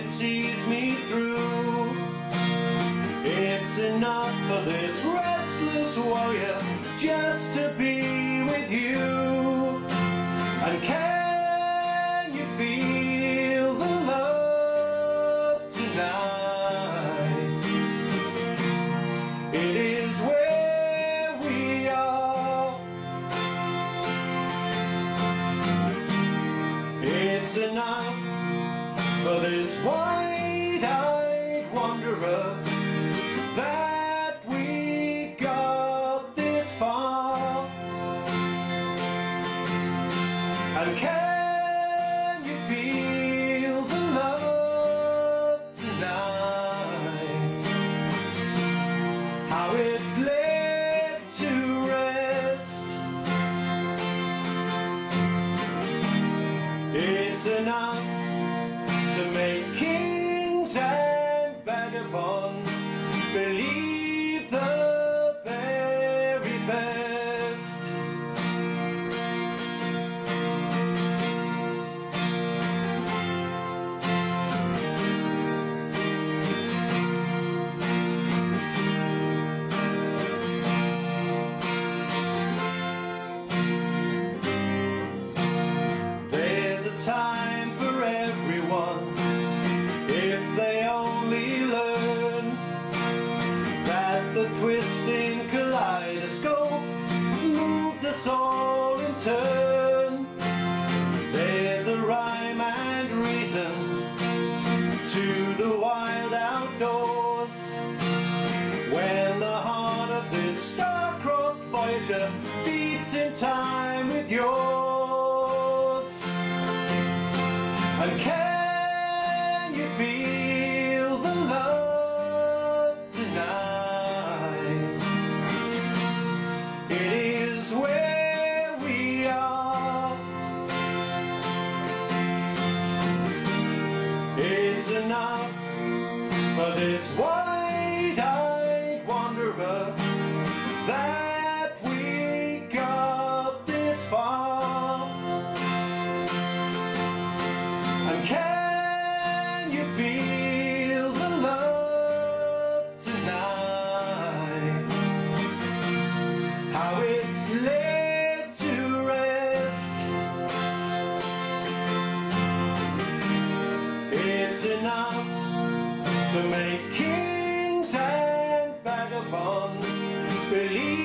it sees me through. It's enough for this restless warrior just to be with you. And can you feel the love tonight? It is where we are. It's enough for this wide-eyed wanderer that we got this far. And can you feel the love tonight? How it's laid to rest. It's enough to make kings and vagabonds believe the very best. There's a time for everyone if they only learn that the twisting kaleidoscope moves us all in turn. There's a rhyme and reason to the wild outdoors when the heart of this star-crossed voyager beats in time with yours. And can you feel the love tonight? It is where we are. It's enough for this wide-eyed wanderer that we got this far. And can you feel the love tonight? How it's laid to rest. It's enough to make kings and vagabonds believe